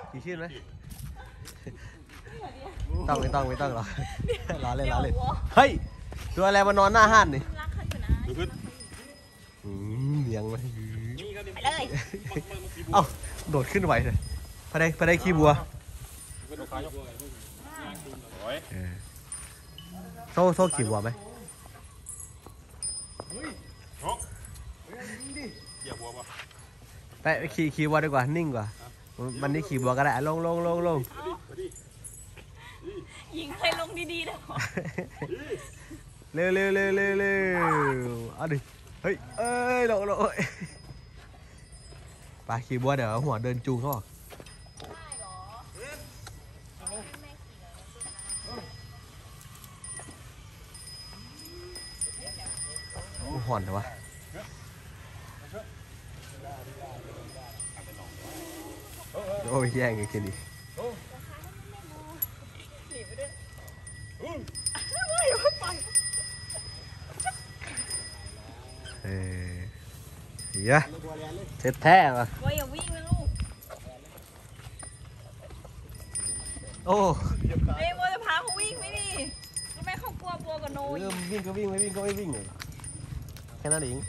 ขี่ชื่นไหมไม่ต้องหรอกล้อเล่นเฮ้ยตัวอะไรมานอนหน้าห้านนี่ยังไม่ไปเลยเอ้าโดดขึ้นไหวเลยพอได้ขี้บัวโซ่ขี่บัวไหมไปขี่บัวดีกว่านิ่งกว่ามันนี่ขี่บัวก็ได้ลงยิงเคยลงดีๆนะเร็วเอาดิเฮ้ยลงไปขี่บัวเดี๋ยวหัวเดินจูงเขาบอกห่อนเหรอวะโอ้ยแย่งกันกินดิเยอะเจ็บแท้ป่ะว่าอย่าวิ่งนะลูกโอ้เฮ้ยว่าจะพาเขาวิ่งไหมนี่ทำไมเขากลัวบัวกับโนยวิ่งก็วิ่งไม่วิ่งก็ไม่วิ่งเลยแค่นั้นเอง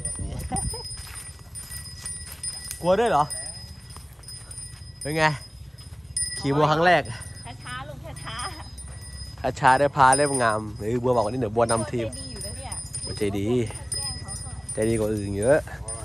กลัวด้วยเหรอเป็นไงขี่บัวครั้งแรกช้าๆลูกช้าได้พาได้งามหรือบัวบอกว่านี่เดี๋ยวบัวนำทีมใจดีกว่าอื่นเยอะ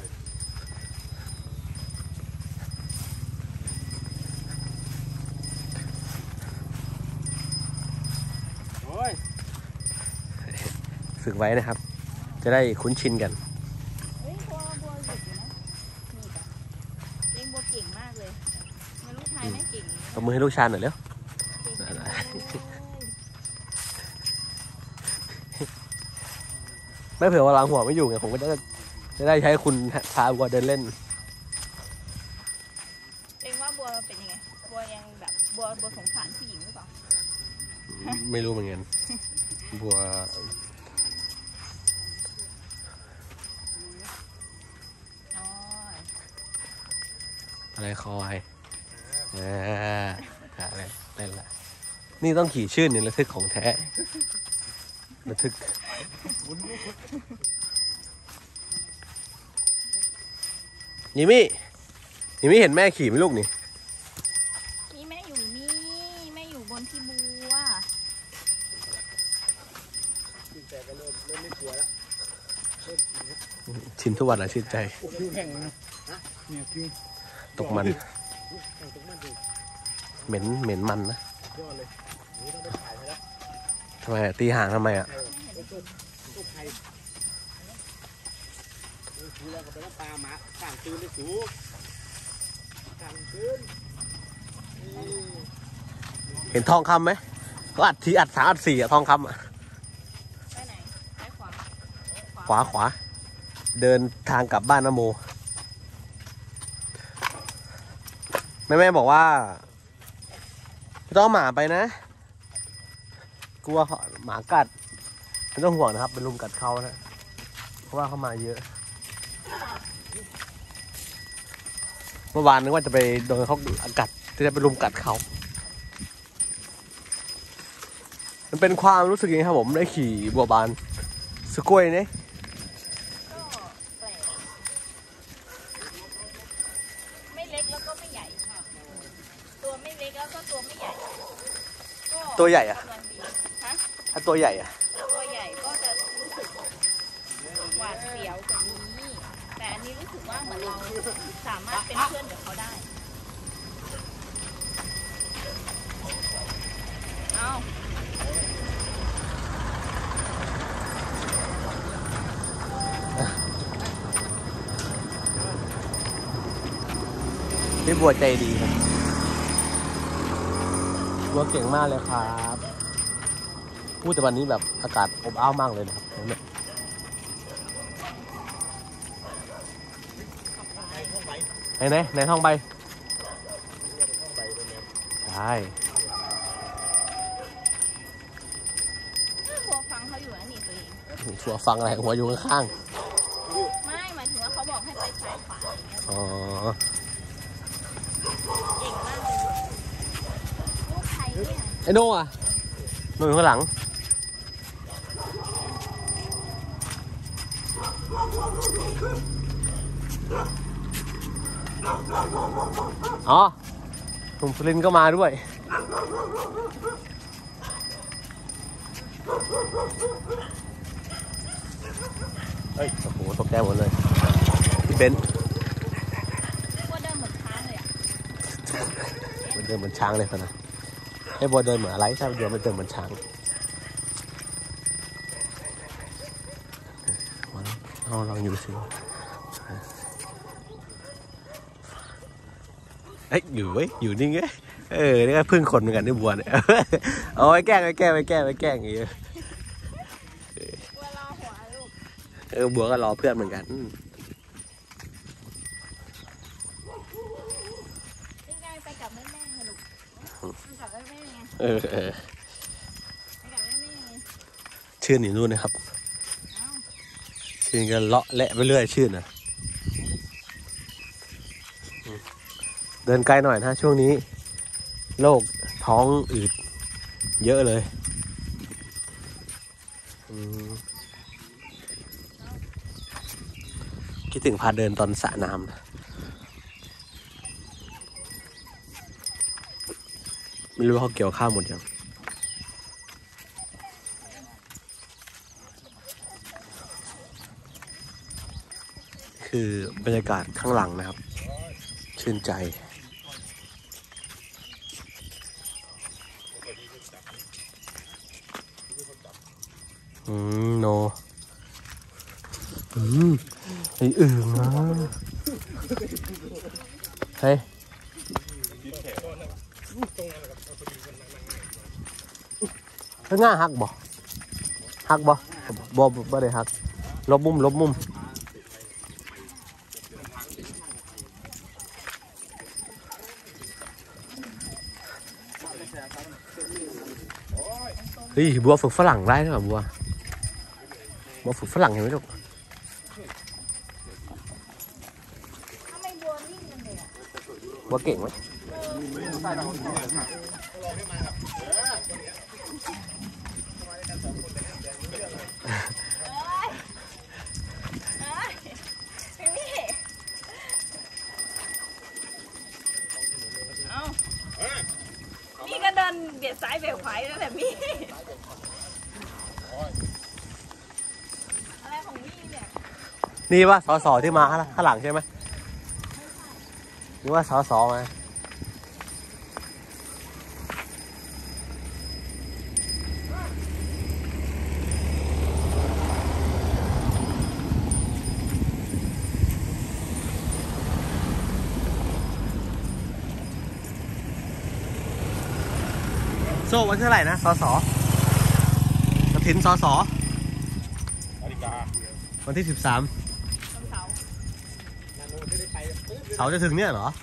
ฝึกไว้นะครับจะได้คุ้นชินกันบัวหยุดอยู่นะนี่แบบเลี้ยงบัวเก่งมากเลยลูกชายไม่เก่งตบมือให้ลูกชายหน่อยเร็วไม่เผื่อว่าล้างหัวไม่อยู่ไงผมก็จะได้ใช้คุณพาบัวเดินเล่นเองว่าบัวเป็นยังไงบัวยังแบบบัวสงสารผู้หญิงหรือเปล่าไม่รู้เหมือนกันบัวอะไรคอยอะไรเล่นละนี่ต้องขี่ชื่นเนี่ยระทึกของแท้ระทึกยิมี่เห็นแม่ขี่ไหมลูกนี่แม่อยู่นี่แม่อยู่บนที่บัวแต่ก็เริ่มไม่กลัวแล้วชินทุกวันอ่ะชื่นใจตกมันเหม็นมันนะทำไมตีห่างทำไมอ่ะเห็นทองคำไหมก็อัด3 อัด 4อ่ะทองคำอ่ะไปไหนไปขวาเดินทางกลับบ้านนะโมแม่บอกว่าไม่ต้องหมาไปนะกลัวหมากัดไม่ต้องห่วงนะครับเป็นลุมกัดเขานะเพราะว่าเขามาเยอะเมื่อวานนึกว่าจะไปโดนเขากัดจะไปลุมกัดเขามันเป็นความรู้สึกยังไงครับผมได้ขี่บัวบานสกวยเนี่ยตัวใหญ่อะถ้าตัวใหญ่อะตัวใหญ่ก็จะรู้สึกหวาดเสียวกว่านี้แต่อันนี้รู้สึกว่าเหมือนเราสามารถเป็นเพื่อนกับเขาได้พี่บัวใจดีครับบัวเก่งมากเลยครับพูดแต่วันนี้แบบอากาศอบอ้าวมากเลยนะครับไหนท้องใบใช่บัวฟังเขาอยู่นะนี่ตัวเองชัวฟังอะไรหัวอยู่ข้างๆไม่หมายถึงว่าเขาบอกให้ไปซ้ายขวาอย่างเงี้ยอ๋อเก่งมากเลยไอ้โน่อะโน่อยู่ข้างหลังอ๋อหนุ่มสุรินทร์ก็มาด้วยเฮ้ยโอ้โหตกใจหมดเลยพี่เบนซ์ว่าเดินเหมือนช้างเลยอ่ะมันเดินเหมือนช้างเลยพะนะให้บัวเดินเหมือนอะไรใช่บัวมันเดินเหมือนช้างเอาลองอยู่สิเอ้ยอยู่เว้ยอยู่นี่ไงนี่ก็พึ่งคนเหมือนกันที่บัวเนี่ยเอาไว้แกล้งอย่างเงี้ยว่ารอหัวลูกบัวก็รอเพื่อนเหมือนกันยังไงไปกับแม่ๆไงลูกไปกับแม่ๆไงเออไปกับแม่ๆไงชื่นอยู่นู่นนะครับเอ้าชื่นก็เลาะแหละไปเรื่อยชื่นนะเดินไกลหน่อยนะช่วงนี้โรคท้องอืดเยอะเลยคิดถึงพาเดินตอนสระน้ำนะไม่รู้ว่าเขาเกี่ยวข้าวหมดยังคือบรรยากาศข้างหลังนะครับชื่นใจโนไอ้อึ่งนะเฮ้ยข้างหน้าหักบ่บ่ได้หักลบมุมเฮ้ยบัวฝึกฝรั่งได้ด้วยเหรอบัวฝึกฝรั่งเห็นไหมลูกทำไมบัวนิ่งจังเลยอ่ะบัวเก่งไหมพี่เอานี่ก็เดินเบียดซ้ายเบียดขวาแล้วแหละพี่อะไรของพี่เนี่ยนี่ว่าสที่มาข้างหลังใช่ไหมนี่ว่าสมาโซ่วันที่เท่าไหร่นะสกฐินวันที่13 วันเสาร์เสาร์จะถึงเนี่ยเหรอ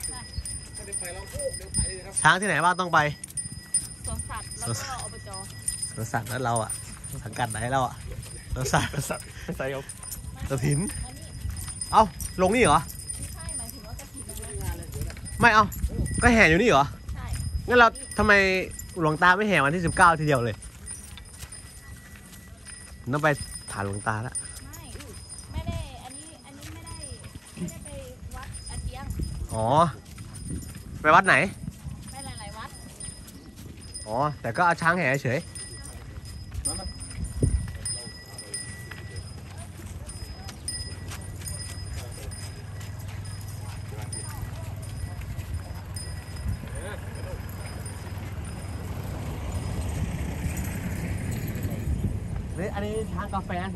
ช้างที่ไหนบ้างต้องไปสวนสัตว์แล้วก็อบจ. สวนสัตว์แล้วเราอ่ะสังกัดไหนเราอ่ะสวนสัตว์สายบกฐินอันนี้เอ้าลงนี่เหรอไม่ใช่หมายถึงว่ากระถิ่นนะไม่เอาก็แห่อยู่นี่เหรอใช่งั้นเราทำไมหลวงตาไม่แห่วันที่19ทีเดียวเลยต้องไปฐานหลวงตาละไม่ได้อันนี้ไม่ได้ไปวัดอาเจียงอ๋อไปวัดไหนไปหลายๆวัดอ๋อแต่ก็เอาช้างแห่เฉยอันนี้ช้างกาแฟสิ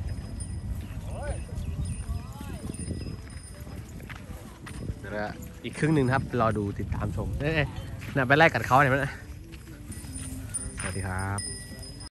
เดี๋ยวอีกครึ่งหนึ่งครับรอดูติดตามชมเนี่ยไปไล่กัดเขาหน่อยไหมนะสวัสดีครับ